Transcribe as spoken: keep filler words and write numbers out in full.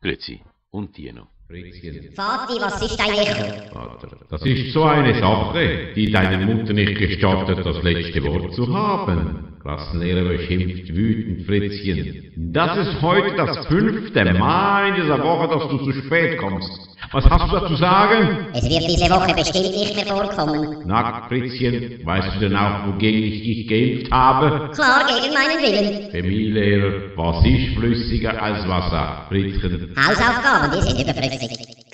Grüezi. Und dir noch. Fritzchen. Vati, was ist dein Echo? Vater, das ist so eine Sache, die deiner Mutter nicht gestattet, das letzte Wort zu haben. Klassenlehrer beschimpft wütend Fritzchen. Das ist heute das fünfte Mal in dieser Woche, dass du zu spät kommst. Was hast du dazu sagen? Es wird diese Woche bestimmt nicht mehr vorkommen. Na, Fritzchen, weißt du denn auch, wogegen ich dich geimpft habe? Klar, gegen meinen Willen. Chemielehrer, was ist flüssiger als Wasser, Fritzchen? Hausaufgaben, die sind überflüssig.